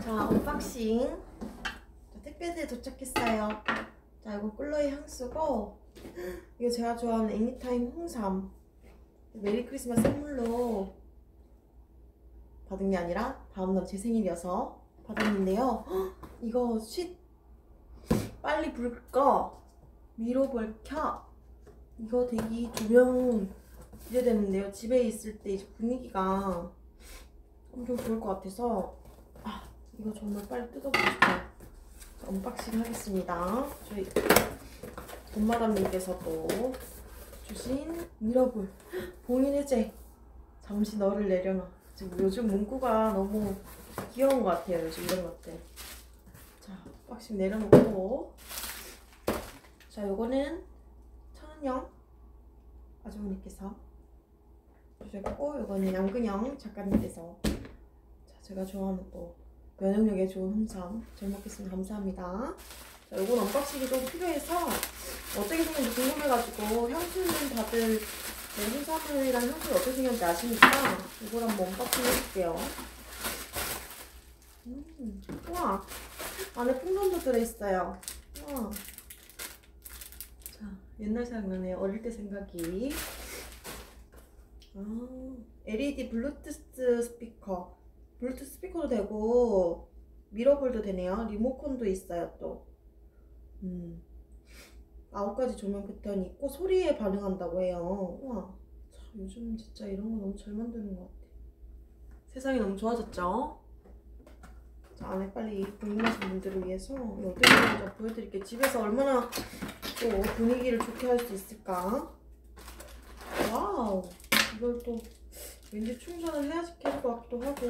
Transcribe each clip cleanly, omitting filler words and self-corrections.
자, 언박싱. 자, 택배들이 도착했어요. 자, 이거 꿀러의 향수고, 이거 제가 좋아하는 애니타임 홍삼. 메리 크리스마스 선물로 받은 게 아니라 다음날 제 생일이어서 받았는데요. 이거 빨리 불 꺼, 위로 불 켜. 이거 되게 조명 기대되는데요. 집에 있을 때 이제 분위기가 엄청 좋을 것 같아서 이거 정말 빨리 뜯어보고 싶어요. 언박싱 하겠습니다. 저희 엄마담님께서도 주신 미러볼 봉인 해제. 잠시 너를 내려놔. 지금 요즘 문구가 너무 귀여운 것 같아요. 요즘 이런 것들. 자, 언박싱 내려놓고, 자, 요거는 천은영 아주머니께서 주셨고, 요거는 양근영 작가님께서, 자, 제가 좋아하는 또 면역력에 좋은 홍삼 잘 먹겠습니다. 감사합니다. 자, 요건 언박싱이 좀 필요해서 어떻게 생겼는지 궁금해가지고, 향수는 다들 홍삼이랑 향수가 어떻게 생겼는지 아시니까 이걸 한번 언박싱 해볼게요. 우와, 안에 풍선도 들어있어요. 우와. 자, 옛날 생각나네요. 어릴 때 생각이. LED 블루투스 스피커. 블루투스 스피커도 되고 미러볼도 되네요. 리모컨도 있어요. 또 9가지 조명 패턴이 있고 소리에 반응한다고 해요. 우와, 참, 요즘 진짜 이런 거 너무 잘 만드는 것 같아. 세상이 너무 좋아졌죠? 자, 안에 빨리 궁금하신 분들을 위해서 어떻게 하는지 보여드릴게요. 집에서 얼마나 또 분위기를 좋게 할 수 있을까. 와우, 이걸 또 왠지 충전을 해야지 될 것 같기도 하고.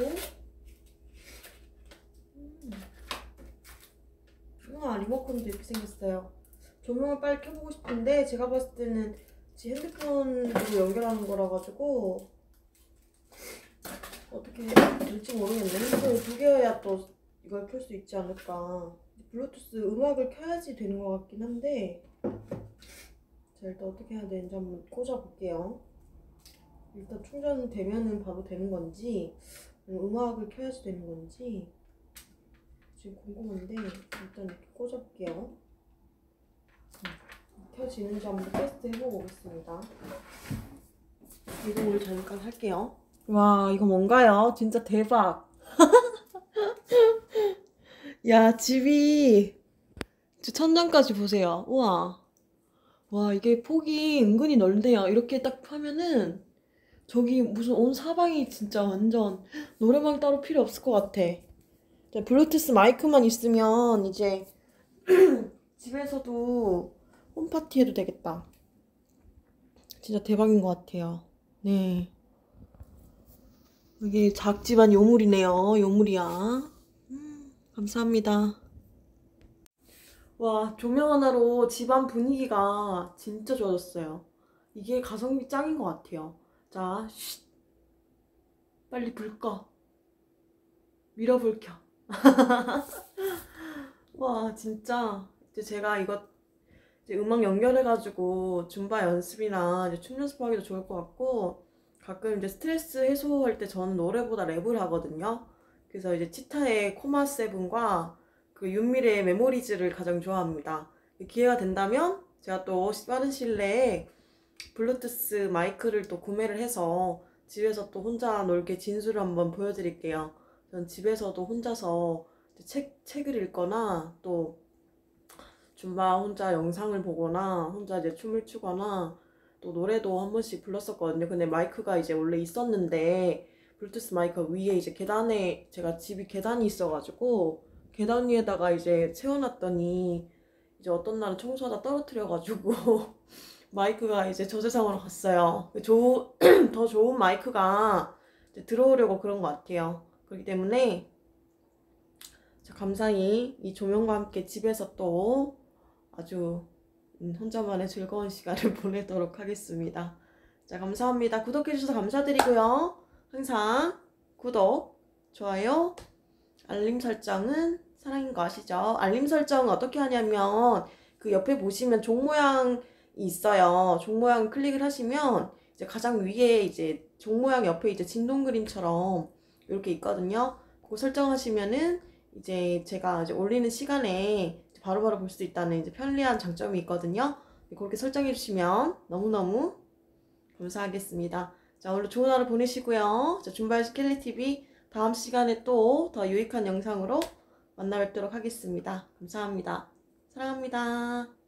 우와, 리모컨도 이렇게 생겼어요. 조명을 빨리 켜보고 싶은데 제가 봤을 때는 제 핸드폰으로 연결하는 거라 가지고 어떻게 될지 모르겠네. 핸드폰이 2개여야 또 이걸 켤 수 있지 않을까. 블루투스 음악을 켜야지 되는 것 같긴 한데, 자, 일단 어떻게 해야 되는지 한번 꽂아볼게요. 일단 충전되면은 바로 되는 건지 음악을 켜야지 되는 건지 지금 궁금한데, 일단 이렇게 꽂아볼게요. 켜지는지 한번 테스트 해보고 오겠습니다. 이동을 잠깐 할게요. 와, 이거 뭔가요? 진짜 대박. 야, 집이 천장까지 보세요. 우와. 와, 이게 폭이 은근히 넓네요. 이렇게 딱 하면은 저기 무슨 온 사방이 진짜 완전 노래방 따로 필요 없을 것 같아. 블루투스 마이크만 있으면 이제 집에서도 홈파티 해도 되겠다. 진짜 대박인 것 같아요. 네. 여기 작지만 요물이네요. 요물이야. 감사합니다. 와, 조명 하나로 집안 분위기가 진짜 좋아졌어요. 이게 가성비 짱인 것 같아요. 자, 쉿. 빨리 불 꺼. 미러볼 켜. 와, 진짜 이제 제가 이거 이제 음악 연결해가지고 줌바 연습이나 이제 춤 연습하기도 좋을 것 같고, 가끔 이제 스트레스 해소할 때 저는 노래보다 랩을 하거든요. 그래서 이제 치타의 코마 세븐과 그 윤미래의 메모리즈를 가장 좋아합니다. 기회가 된다면 제가 또 빠른 시일 내에 블루투스 마이크를 또 구매를 해서 집에서 또 혼자 놀게 진수를 한번 보여드릴게요. 전 집에서도 혼자서 책을 읽거나 또 줌바 혼자 영상을 보거나 혼자 이제 춤을 추거나 또 노래도 한 번씩 불렀었거든요. 근데 마이크가 이제 원래 있었는데 블루투스 마이크가 위에 이제 계단에, 제가 집이 계단이 있어가지고 계단 위에다가 이제 채워놨더니 이제 어떤 날은 청소하다 떨어뜨려가지고 마이크가 이제 저세상으로 갔어요. 더 좋은 마이크가 이제 들어오려고 그런 것 같아요. 그렇기 때문에 감사히 이 조명과 함께 집에서 또 아주 혼자만의 즐거운 시간을 보내도록 하겠습니다. 자, 감사합니다. 구독해주셔서 감사드리고요. 항상 구독, 좋아요, 알림 설정은 사랑인 거 아시죠? 알림 설정은 어떻게 하냐면 그 옆에 보시면 종 모양이 있어요. 종 모양 클릭을 하시면 이제 가장 위에 이제 종 모양 옆에 이제 진동 그림처럼 이렇게 있거든요. 그거 설정하시면은 이제 제가 이제 올리는 시간에 바로바로 볼 수 있다는 이제 편리한 장점이 있거든요. 그렇게 설정해 주시면 너무너무 감사하겠습니다. 자, 오늘 좋은 하루 보내시고요. 자, 줌바의 켈리TV 다음 시간에 또 더 유익한 영상으로 만나 뵙도록 하겠습니다. 감사합니다. 사랑합니다.